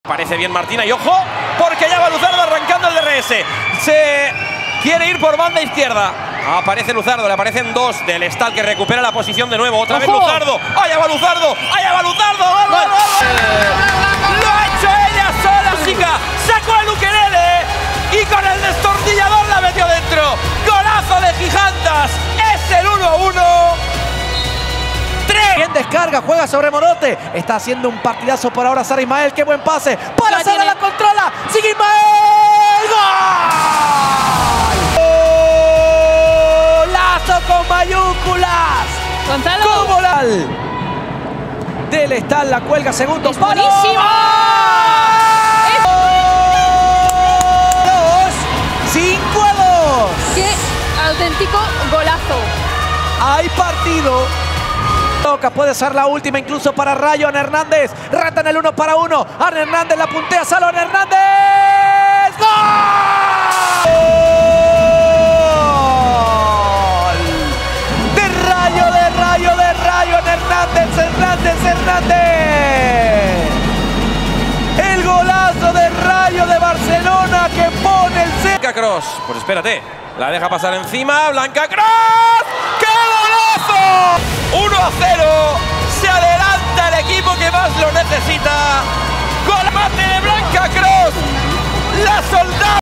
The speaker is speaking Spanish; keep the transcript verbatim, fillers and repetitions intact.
Parece bien Martina y ojo, porque ya va Luzardo arrancando el D R S. Se quiere ir por banda izquierda. Aparece Luzardo, le aparecen dos del Estal que recupera la posición de nuevo. Otra ¡ojo! Vez Luzardo. ¡Allá va Luzardo! ¡Allá va Luzardo! ¡Gol, gol, gol! ¡Lo ha hecho ella sola, chica! ¡Sacó el ukelele! Y con el destornillador la metió dentro. ¡Golazo de Gigantas! ¡Es el uno a uno! Bien descarga, juega sobre Morote. Está haciendo un partidazo por ahora Sara Ismael. ¡Qué buen pase! ¡Para Sara, la controla! ¡Sigue Ismael! ¡Gol! ¡Golazo con mayúsculas! ¡Gonzalo! ¡Cómo la... Del Estal la cuelga, segundo palo. ¡Buenísimo! Dos, cinco a dos. ¡Qué auténtico golazo! Hay partido. Toca, puede ser la última incluso para Rayo. Ana Hernández reta en el uno para uno. Ana Hernández la puntea, Salón Hernández. ¡Gol! De Rayo, de Rayo, de Rayo. Ana Hernández, Hernández, Hernández. El golazo de Rayo de Barcelona que pone el C. Blanca Cross, pues espérate, la deja pasar encima. Blanca Cross. ¡Qué golazo! uno a cero, se adelanta el equipo que más lo necesita. Gol mate de Blanca Cross, la soldada.